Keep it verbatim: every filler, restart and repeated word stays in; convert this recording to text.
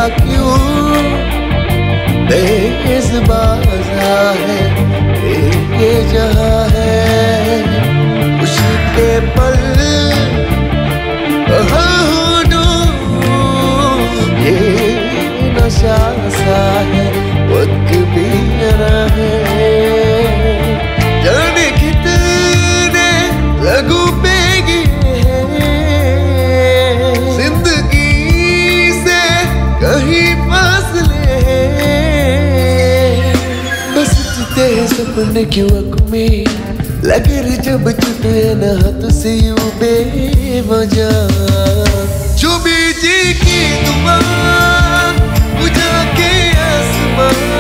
क्यों बेज़बाज़ा है ये जहां है। खुशी के पल कहाँ ढूंढूं, ये नशा सा है वक्त भी न रहे। जाने कितने लगू पेगी जिंदगी से कहीं फासले, बस तेरे सपने क्यों आँख में लगे रे जब छूटे न हाथ से यूं बेवजह। जो बीजी की दुआ बुझा के आसमां